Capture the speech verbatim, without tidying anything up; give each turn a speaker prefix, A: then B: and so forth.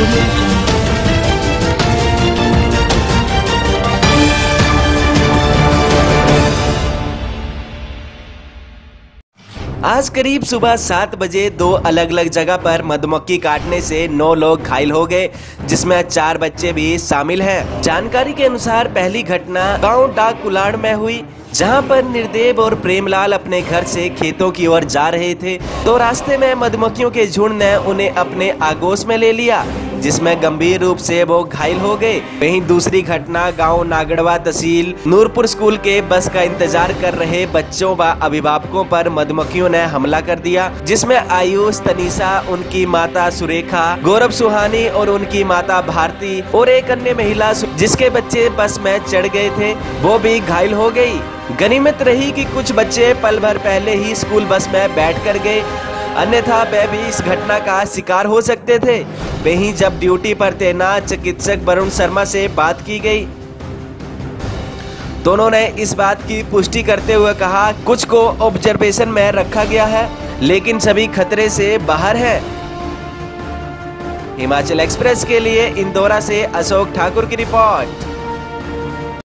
A: आज करीब सुबह सात बजे दो अलग अलग जगह पर मधुमक्खी काटने से नौ लोग घायल हो गए, जिसमें चार बच्चे भी शामिल हैं। जानकारी के अनुसार पहली घटना गांव डाक कुलाड़ में हुई, जहां पर निर्देव और प्रेमलाल अपने घर से खेतों की ओर जा रहे थे तो रास्ते में मधुमक्खियों के झुंड ने उन्हें अपने आगोश में ले लिया, जिसमें गंभीर रूप से वो घायल हो गए। वहीं दूसरी घटना गांव नागड़वा तहसील नूरपुर स्कूल के बस का इंतजार कर रहे बच्चों व अभिभावकों पर मधुमक्खियों ने हमला कर दिया, जिसमें आयुष, तनीषा, उनकी माता सुरेखा, गौरव सुहानी और उनकी माता भारती और एक अन्य महिला जिसके बच्चे बस में चढ़ गए थे वो भी घायल हो गयी। गनीमत रही कि कुछ बच्चे पल भर पहले ही स्कूल बस में बैठ कर गए, अन्यथा वे भी इस घटना का शिकार हो सकते थे। वहीं जब ड्यूटी पर तैनात चिकित्सक वरुण शर्मा से बात की गई तो उन्होंने इस बात की पुष्टि करते हुए कहा, कुछ को ऑब्जर्वेशन में रखा गया है लेकिन सभी खतरे से बाहर है। हिमाचल एक्सप्रेस के लिए इंदौरा से अशोक ठाकुर की रिपोर्ट।